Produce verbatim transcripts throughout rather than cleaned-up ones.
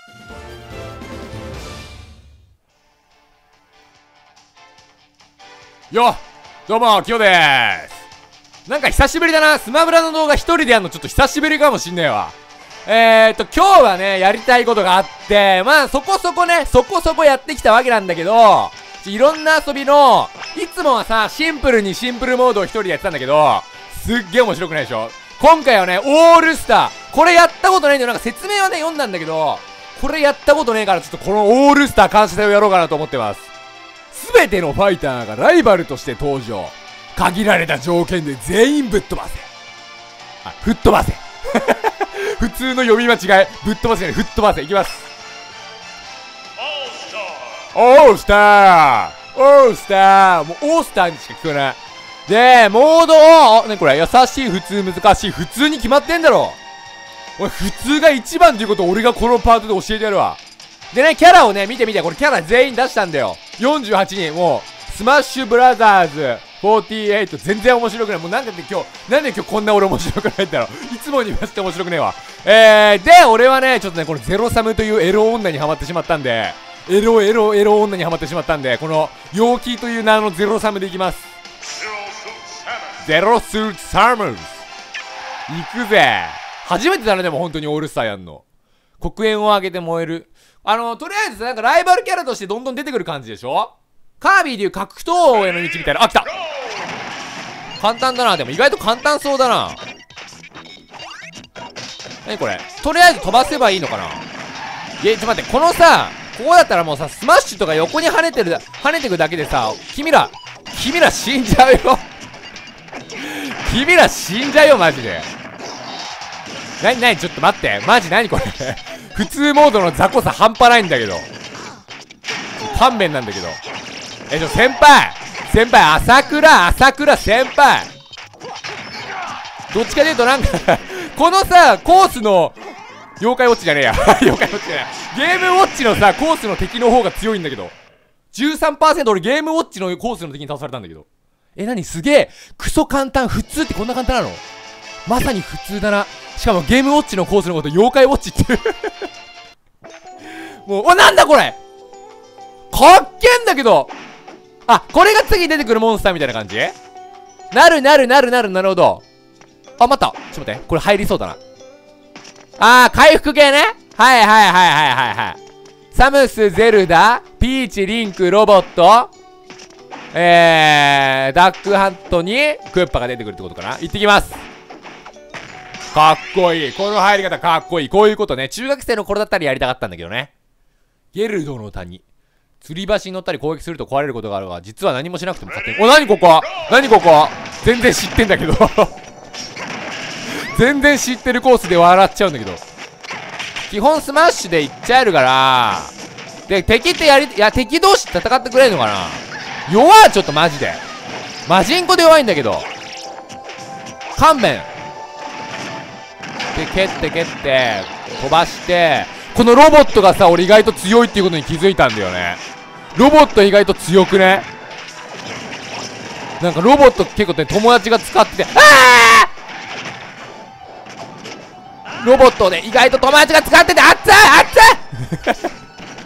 よっ、どうも、キヨでーす。なんか久しぶりだな。スマブラの動画一人でやるのちょっと久しぶりかもしんねえわ。えーと、今日はね、やりたいことがあって、まあそこそこね、そこそこやってきたわけなんだけど、いろんな遊びの、いつもはさ、シンプルにシンプルモードを一人でやってたんだけど、すっげえ面白くないでしょ。今回はね、オールスター。これやったことないんだよ。なんか説明はね、読んだんだけど、これやったことねえから、ちょっとこのオールスター監視隊をやろうかなと思ってます。すべてのファイターがライバルとして登場。限られた条件で全員ぶっ飛ばせ。あ、吹っ飛ばせ。普通の読み間違い。ぶっ飛ばせね、吹っ飛ばせ。いきます。オールスターオールスターもうオースターにしか聞こえない。で、モードを、ねこれ、優しい、普通、難しい。普通に決まってんだろ。おい、普通が一番っていうことを俺がこのパートで教えてやるわ。でね、キャラをね、見て見て、これキャラ全員出したんだよ。よんじゅうはちにん、もう、スマッシュブラザーズ、よんじゅうはち、全然面白くない。もうなんで今日、なんで今日こんな俺面白くないんだろう。いつもにまして面白くねえわ。えー、で、俺はね、ちょっとね、このゼロサムというエロ女にハマってしまったんで、エロエロエロ女にハマってしまったんで、この、陽気という名のゼロサムでいきます。ゼロスーツサムズ。行くぜ。初めてだね、でも本当にオールスターやんの。黒煙を上げて燃える。あの、とりあえずさ、なんかライバルキャラとしてどんどん出てくる感じでしょ。カービィでいう格闘への道みたいな。あ、来た。簡単だな。でも意外と簡単そうだな。何これ。とりあえず飛ばせばいいのかな。え、ちょっと待って、このさ、ここだったらもうさ、スマッシュとか横に跳ねてる、跳ねてくだけでさ、君ら、君ら死んじゃうよ。君ら死んじゃうよ、マジで。なになに、ちょっと待って。マジなにこれ。普通モードの雑魚さ半端ないんだけど。勘弁なんだけど。え、ちょ、先輩先輩、朝倉朝倉先輩どっちかというとなんか、このさ、コースの、妖怪ウォッチじゃねえや。妖怪ウォッチじゃない。ゲームウォッチのさ、コースの敵の方が強いんだけど。じゅうさんパーセント 俺ゲームウォッチのコースの敵に倒されたんだけど。え、なにすげえ、クソ簡単、普通ってこんな簡単なの？まさに普通だな。しかもゲームウォッチのコースのこと妖怪ウォッチってもう、お、なんだこれかっけんだけど。あ、これが次出てくるモンスターみたいな感じ？なるなるなるなるなるほど。あ、待った。ちょっと待って。これ入りそうだな。あー、回復系ね。はいはいはいはいはいはい。サムス、ゼルダ、ピーチ、リンク、ロボット、えー、ダックハントにクッパが出てくるってことかな。行ってきます。かっこいい。この入り方かっこいい。こういうことね。中学生の頃だったらやりたかったんだけどね。ゲルドの谷。吊り橋に乗ったり攻撃すると壊れることがあるが、実は何もしなくても勝手に。お、なにここなにここ全然知ってんだけど。全然知ってるコースで笑っちゃうんだけど。基本スマッシュでいっちゃえるから。で、敵ってやり、いや、敵同士戦ってくれるのかな。弱い、ちょっとマジで。マジンコで弱いんだけど。勘弁。で、蹴って蹴って、飛ばして、このロボットがさ、俺意外と強いっていうことに気づいたんだよね。ロボット意外と強くね。なんかロボット結構ね、友達が使ってて、あーロボットね、意外と友達が使ってて、あっついあっつい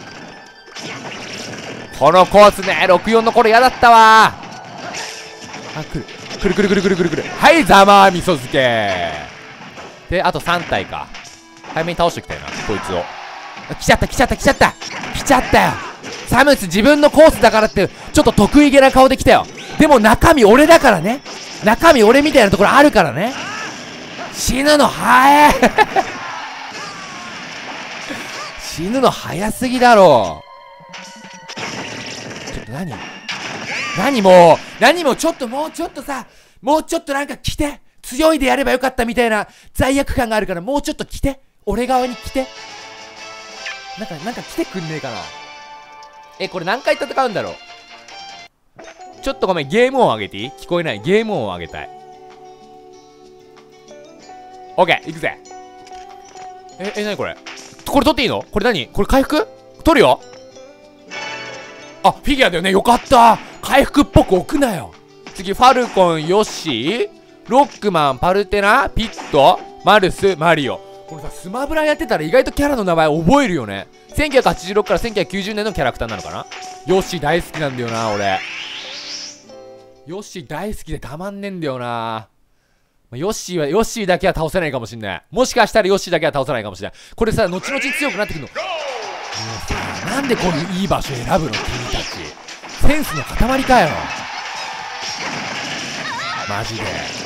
このコースね、ろくよんの頃嫌だったわ。あ、来る。来る来る来る来る来る来る。はい、ざまー味噌漬け。で、あとさん体か。早めに倒しておきたいな、こいつを。来ちゃった来ちゃった来ちゃった来ちゃったよ。サムス自分のコースだからって、ちょっと得意げな顔で来たよ。でも中身俺だからね。中身俺みたいなところあるからね。死ぬの早え死ぬの早すぎだろ。ちょっと何何もう何もちょっともうちょっとさ、もうちょっとなんか来て、強いでやればよかったみたいな罪悪感があるから、もうちょっと来て、俺側に来て、なんかなんか来てくんねえかな。え、これ何回戦うんだろう。ちょっとごめん、ゲーム音上げていい？聞こえない。ゲーム音を上げたい。オッケー、行くぜ。え、え、なにこれ？これ取っていいの？これ何？これ回復？取るよ。あ、フィギュアだよね。よかった。回復っぽく置くなよ。次、ファルコン、ヨッシー、ロックマン、パルテナ、ピット、マルス、マリオ。 このさ、スマブラやってたら意外とキャラの名前覚えるよね。せんきゅうひゃくはちじゅうろくからせんきゅうひゃくきゅうじゅうねんのキャラクターなのかな。ヨッシー大好きなんだよな、俺。ヨッシー大好きでたまんねんだよな。ヨッシーは、ヨッシーだけは倒せないかもしんない。もしかしたらヨッシーだけは倒せないかもしれない。これさ、後々強くなってくるの。もうさ、なんでこういういい場所選ぶの君たち。センスの塊かよ。マジで。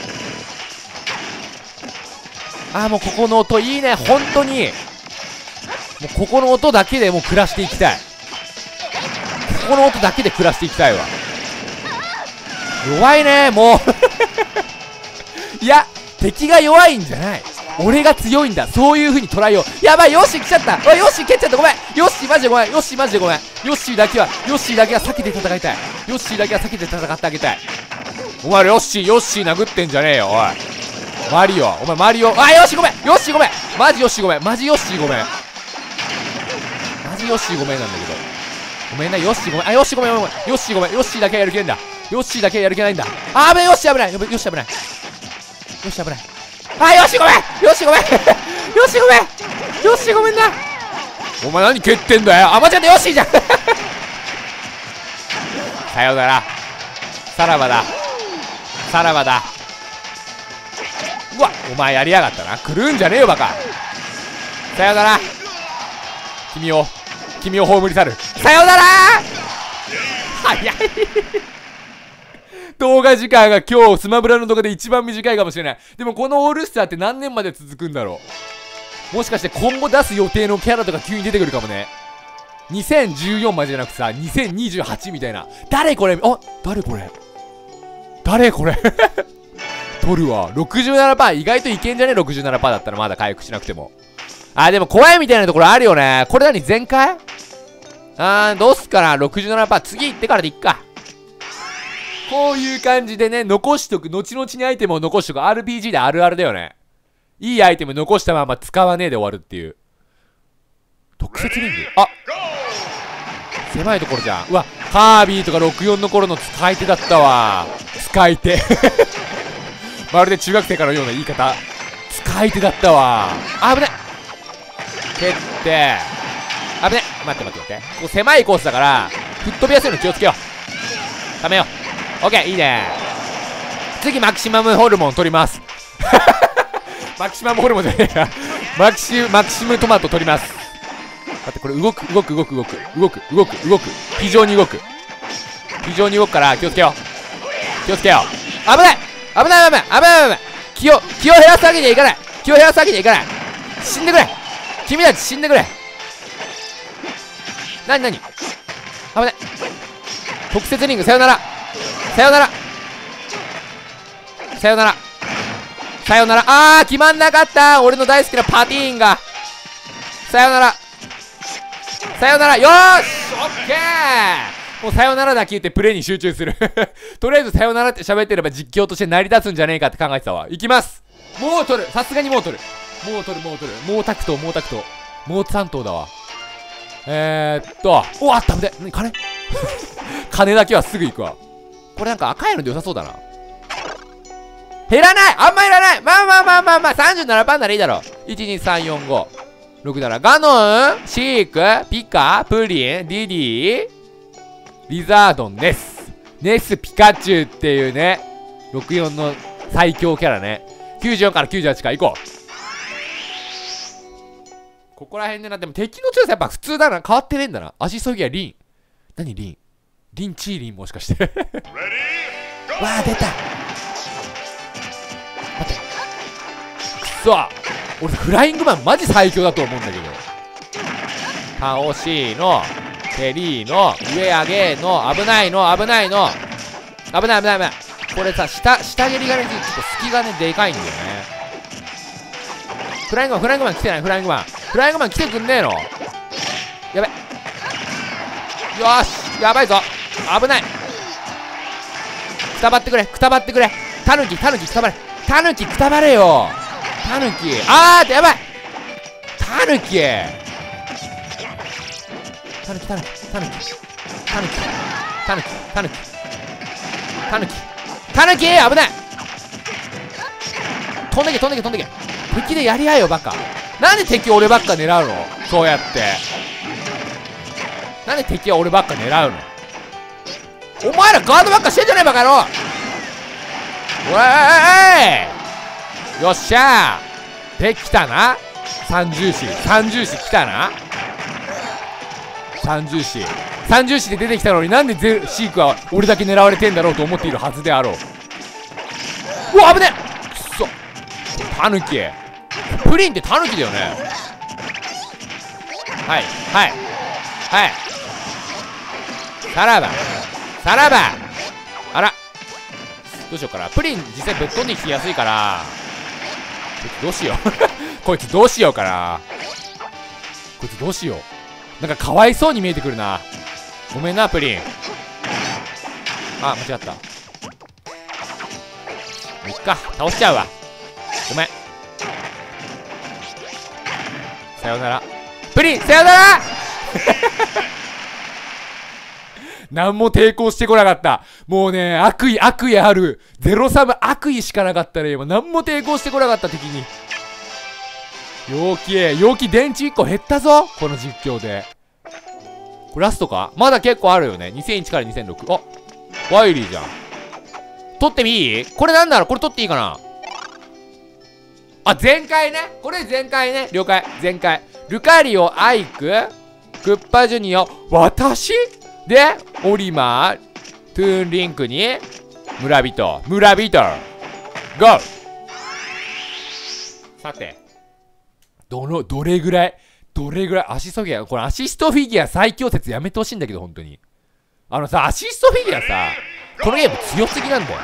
あーもうここの音いいね、本当に。もうここの音だけでもう暮らしていきたい。ここの音だけで暮らしていきたいわ。弱いね、もう。いや、敵が弱いんじゃない。俺が強いんだ。そういう風に捉えよう。やばい、ヨッシー来ちゃった。おい、ヨッシー蹴っちゃった。ごめん。ヨッシーマジでごめん。ヨッシーマジでごめん。ヨッシーだけは、ヨッシーだけは避けて戦いたい。ヨッシーだけは避けて戦ってあげたい。お前ヨッシー、ヨッシー殴ってんじゃねえよ、おい。マリオ、お前マリオ。あ、ヨッシーごめん。ヨッシーごめん。マジヨッシーごめん。マジヨッシーごめん。マジヨッシーごめんなんだけど。ごめんな、ヨッシーごめん。あ、ヨッシーごめん、ごめん。ヨッシーごめん。ヨッシーだけはやる気ないんだ。ヨッシーだけはやる気ないんだ。あべ、ヨッシー危ない。ヨッシー危ない。ヨッシー危ない。あ、ヨッシーごめん。ヨッシーごめん。ヨッシーごめん。ヨッシーごめんな。お前何蹴ってんだよ。あ、間違ってヨッシーじゃん。さよなら。さらばだ。さらばだ。うわ、お前やりやがったな。来るんじゃねえよ、バカ。さよなら。君を、君を葬り去る。さよなら。早い。動画時間が今日スマブラの動画で一番短いかもしれない。でもこのオールスターって何年まで続くんだろう。もしかして今後出す予定のキャラとか急に出てくるかもね。にせんじゅうよんまでじゃなくさ、にせんにじゅうはちみたいな。誰これ。あ、誰これ。誰これ。取るわ。ろくじゅうななパーセント 意外といけんじゃね ?ろくじゅうななパーセント だったらまだ回復しなくても。あ、でも怖いみたいなところあるよね。これ何全開。あー、どうすっかな。ろくじゅうななパーセント 次行ってからでいっか。こういう感じでね、残しとく。後々にアイテムを残しとく。アールピージー であるあるだよね。いいアイテム残したまま使わねえで終わるっていう。特設リング。あ、狭いところじゃん。うわ、カービィとかろくじゅうよんの頃の使い手だったわ。使い手。まるで中学生からのような言い方。使い手だったわ。あぶね。蹴って。あぶね。待って待って待って。ここ狭いコースだから、吹っ飛びやすいの気をつけよう。ためよう。オッケー、いいね。次マキシマムホルモン取ります。マキシマムホルモンじゃねえか。マキシマキシムトマト取ります。待って、これ動く動く動く動く動く動く動く非常に動く非常に動くから気をつけよう。気をつけよう。危ない危ない危ない危ない危ない危ない。気を気を減らすわけにはいかない。気を減らすわけにはいかない。死んでくれ。君たち死んでくれ。なになに。危ない。特設リングさよなら。さよなら。さよなら。さよなら。あー、決まんなかった。俺の大好きなパティーンが。さよなら。さよなら。よーし、オッケー。もうさよならだけ言ってプレイに集中する。とりあえずさよならって喋ってれば実況として成り立つんじゃねえかって考えてたわ。いきます。もう取る。さすがにもう取る。もう取るもう取る。もうタクトもうタクト。もう三頭だわ。えーっと。お、あったんで。なに、金金だけはすぐ行くわ。これなんか赤いので良さそうだな。減らない。あんまいらない。まあまあまあまあまあ さんじゅうななパーセント ならいいだろ。いち、に、さん、よん、ご、ろく、なな。ガノン、シーク、ピカ、プリン、ディディ、リザードン、ネス。ネス、ピカチュウっていうね。ろくじゅうよんの最強キャラね。きゅうじゅうよんからきゅうじゅうはちか、行こう。ここら辺でな。でも敵の強さやっぱ普通だな。変わってねえんだな。足そぎはリン。何リンリンチーリンもしかして。わあ、出た。待って。くそ。俺フライングマンマジ最強だと思うんだけど。倒しの、テリーの、上上げの、危ないの、危ないの。危ない危ない危ない。これさ、下、下蹴りがね、ちょっと隙がね、でかいんだよね。フライングマン、フライングマン来てない、フライングマン。フライングマン来てくんねえの。やべ。よーし、やばいぞ。危ない。くたばってくれ、くたばってくれ。タヌキ、タヌキ、くたばれ。タヌキ、くたばれよ。タヌキ。あーってやばい。タヌキ。タヌキ、タヌキ、タヌキ。タヌキ、タヌキ、タヌキ。タヌキ。タヌキ、危ない。飛んでけ、飛んでけ、飛んでけ。敵でやり合えよ、バカ。 なんで敵俺ばっか狙うの？そうやってなんで敵は俺ばっか狙うの？お前らガードばっかしてんじゃねえバカ野郎。おい、よっしゃー。できたな。三重視三重視来たな。三重視三重視で出てきたのに、なんでゼシークは俺だけ狙われてんだろうと思っているはずであろう。うわ危ねえ。くそタヌキ。プリンってタヌキだよね。はいはいはい。さらばさらば。あらどうしようかな。プリン実際ぶっ飛んできやすいからこいつどうしようこいつどうしようかな。こいつどうしよう。なんかかわいそうに見えてくるな。ごめんなプリン。あ間違った。もういっか倒しちゃうわ。ごめん。さよならプリン、さよなら何も抵抗してこなかった。もうね、悪意、悪意ある。ゼロサム悪意しかなかったね。今、何も抵抗してこなかった敵に。陽気、陽気電池いっこ減ったぞ。この実況で。これラストか？まだ結構あるよね。にせんいちからにせんろく。あ、ワイリーじゃん。取ってみいい？これなんだろう？これ取っていいかな？あ、全開ね。これ全開ね。了解。全開。ルカリオ、アイク、クッパジュニオ、私で、オリマー、トゥーンリンクに、村人、村人、ゴー。さて、どの、どれぐらい、どれぐらい、アシストフィギュア、これアシストフィギュア最強説やめてほしいんだけど、本当に。あのさ、アシストフィギュアさ、このゲーム強すぎなんだよ。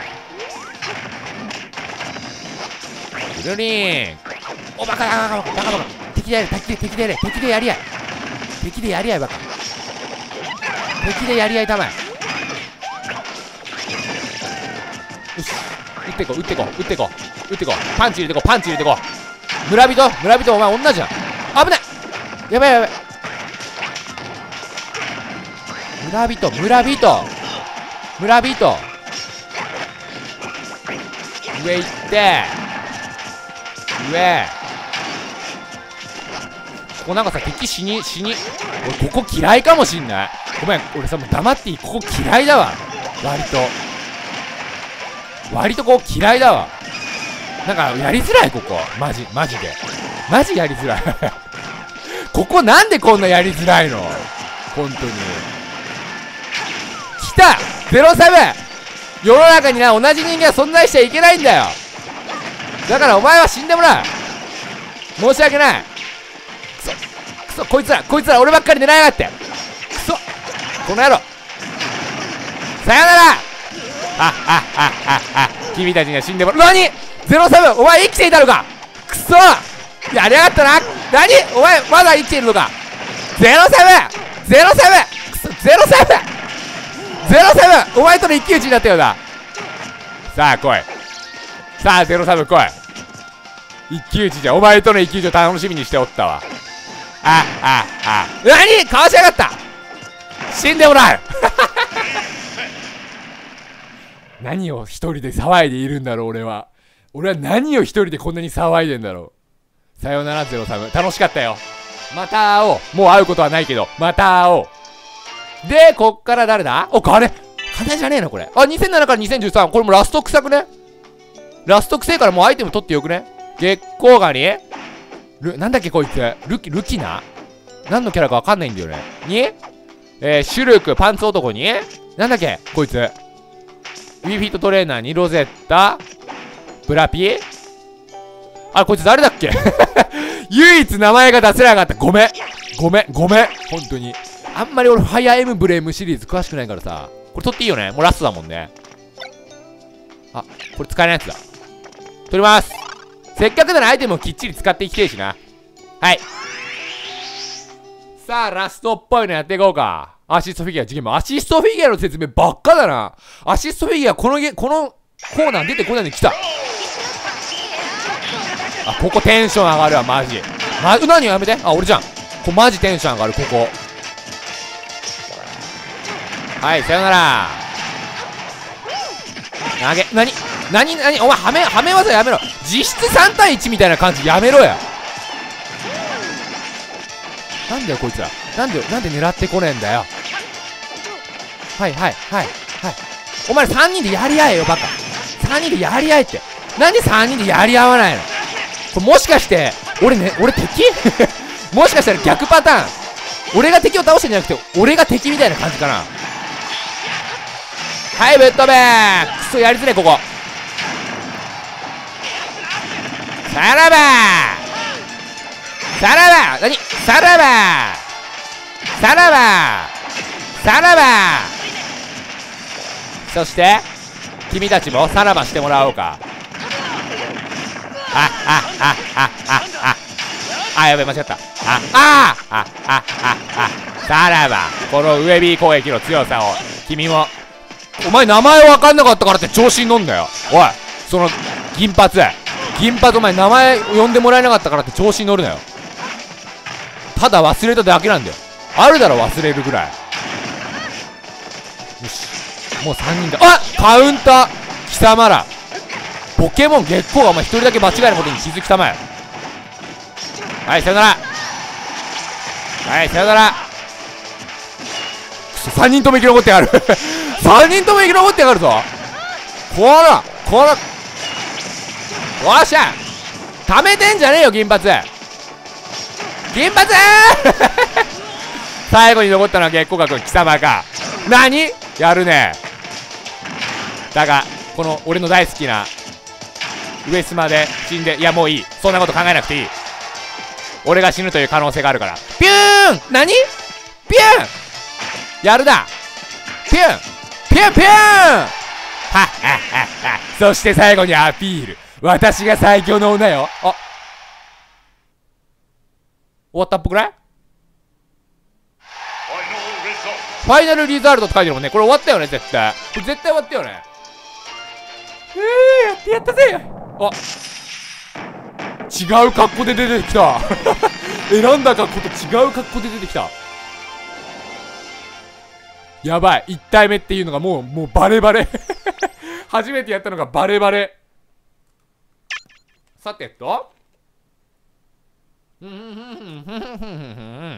ブルリン。お、バカバカバカバカバカバカ。敵でやれ、敵で、敵でやれ、敵でやり合い。敵でやり合いバカ。敵でやり合いたまえ。よし。撃ってこ、撃ってこ、撃ってこ、撃ってこ。パンチ入れてこ、パンチ入れてこ。村人、村人、お前女じゃん。危ない。やばいやばい。村人、村人。村人。上行って。上。ここなんかさ、敵死に、死に。俺ここ嫌いかもしんない。ごめん、俺さ、もう黙っていい。ここ嫌いだわ。割と。割とここ嫌いだわ。なんか、やりづらい、ここ。マジ、マジで。マジやりづらい。ここなんでこんなやりづらいの？本当に。来た !ゼロサム! 世の中にな、同じ人間は存在しちゃいけないんだよ。だからお前は死んでもらう。申し訳ない。くそ。くそ、こいつら、こいつら俺ばっかり狙いやがって。くそ。この野郎。さよなら。あ、あ、あ、あ、あ、君たちには死んでもらう。何 ?ゼロサム! お前生きていたのか。くそやりやがったな。何お前まだ生きているのか。ゼロサム !ゼロサム くそ、ゼロサム !ゼロサム お前との一騎打ちになったようだ。さあ来い。さあゼロサム来い。一騎打ちじゃ、お前との一騎打ちを楽しみにしておったわ。あ、あ、あ。何かわしやがった。死んでもらう何を一人で騒いでいるんだろう俺は。俺は何を一人でこんなに騒いでんだろう。さよならゼロサム。楽しかったよ。また会おう。もう会うことはないけど、また会おう。で、こっから誰だ？お、金金じゃねえな、これ。あ、にせんななからにせんじゅうさん。これもラスト臭くね？ラスト臭いからもうアイテム取ってよくね？月光ガニル、なんだっけこいつ。ルキ、ルキナ何のキャラかわかんないんだよね。にえー、シュルク、パンツ男になんだっけこいつ。ウィーフィットトレーナーにロゼッタブラピあ、こいつ誰だっけ唯一名前が出せなかった。ごめん。ごめん。ごめん。本当に。あんまり俺、ファイアーエムブレームシリーズ詳しくないからさ。これ取っていいよね。もうラストだもんね。あ、これ使えないやつだ。取ります。せっかくならアイテムをきっちり使っていきてえしな。はい。さあ、ラストっぽいのやっていこうか。アシストフィギュア、次元もアシストフィギュアの説明ばっかだな。アシストフィギュア、このゲ、このコーナー出てこないのに来た。あ、ここテンション上がるわ、マジ。ま、何やめて。あ、俺じゃん。こマジテンション上がる、ここ。はい、さよなら。投げ、なになになにお前、はめ、はめ技やめろ。実質さんたいいちみたいな感じやめろや。 なんだよこいつら。なんでなんで狙ってこねえんだよ。はいはいはいはい。お前らさんにんでやり合えよバカ。さんにんでやり合えって。なんでさんにんでやり合わないの。これもしかして俺ね、俺敵もしかしたら逆パターン。俺が敵を倒してんじゃなくて俺が敵みたいな感じかな。はい、ぶっ飛べー。くそやりづれここ。さらばー、さらばー、なに、さらばー、さらばー、さらばー。そして君たちもさらばしてもらおうか。あああああああ、やべ間違った。ああああああ、さらばこの上 B 攻撃の強さを君も。お前名前分かんなかったからって調子に乗んだよ。おいその銀髪銀髪、お前名前呼んでもらえなかったからって調子に乗るなよ。ただ忘れただけなんだよ。あるだろ忘れるぐらい。よしもうさんにんだ。あっカウンター貴様らポケモン月光がお前一人だけ間違えることに気づきたまえ。はいさよなら、はいさよなら。くそさんにんとも生き残ってやがるさんにんとも生き残ってやがるぞ。こらこらよっしゃ溜めてんじゃねえよ銀髪銀髪最後に残ったのは月光学貴様か。何やるね。だがこの俺の大好きな上スマで死んで、いやもういい、そんなこと考えなくていい。俺が死ぬという可能性があるから。ピューン何ピューンやるなピューンピューンピューンはっはっはっは。そして最後にアピール。私が最強の女よ。あ終わったっぽくない？ファイナルリザルトって書いてるもんね。これ終わったよね絶対。これ絶対終わったよね。えー、やってやったぜ。あ違う格好で出てきた選んだ格好と違う格好で出てきた。やばいいち体目っていうのがもうもうバレバレ初めてやったのがバレバレ。さてとうんうんうんうんうんうんうんうん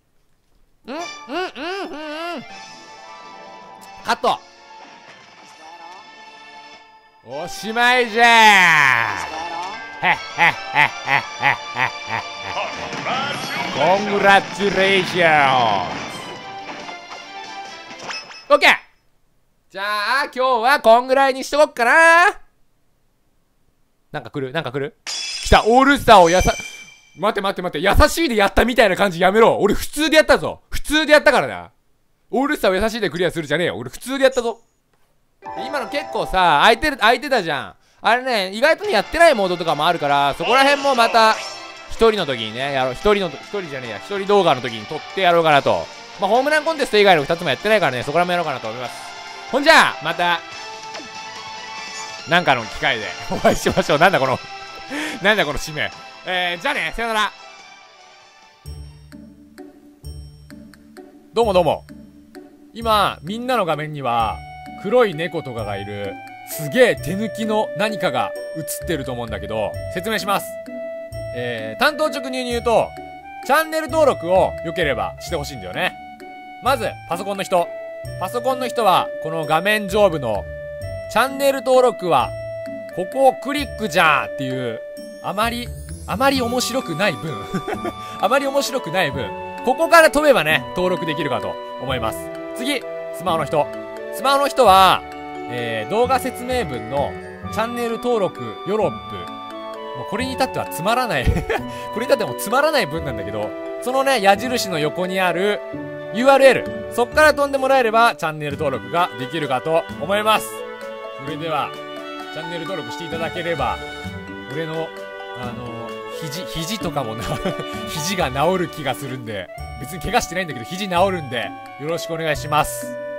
カット。おしまいじゃー。へっへっへっへっへっへ。コングラチュレーション。オッケー。じゃあ今日はこんぐらいにしとこっかな。なんか来るなんか来る来た。オールスターをやさ待って待って待って優しいでやったみたいな感じやめろ。俺普通でやったぞ。普通でやったからな。オールスターを優しいでクリアするじゃねえよ。俺普通でやったぞ。今の結構さ空いてる空いてたじゃん。あれね意外とねやってないモードとかもあるから、そこら辺もまた一人の時にねやろう。一人の一人じゃねえや一人動画の時に撮ってやろうかなと。まあホームランコンテスト以外のふたつもやってないからね、そこらもやろうかなと思います。ほんじゃあまたなんかの機会でお会いしましょう。なんだこのなんだこの締め。えー、じゃあねさよなら。どうもどうも。今みんなの画面には黒い猫とかがいるすげえ手抜きの何かが映ってると思うんだけど、説明します。えー、担当直入に言うとチャンネル登録を良ければしてほしいんだよね。まずパソコンの人パソコンの人はこの画面上部のチャンネル登録はここをクリックじゃーっていうあまりあまり面白くない分あまり面白くない分ここから飛べばね登録できるかと思います。次スマホの人スマホの人は、えー、動画説明文のチャンネル登録よろっぷ、もうこれに至ってはつまらないこれに至ってはもうつまらない文なんだけど、そのね矢印の横にある ユーアールエル そっから飛んでもらえればチャンネル登録ができるかと思います。それではチャンネル登録していただければ俺のあの肘肘とかもな肘が治る気がするんで、別に怪我してないんだけど肘治るんでよろしくお願いします。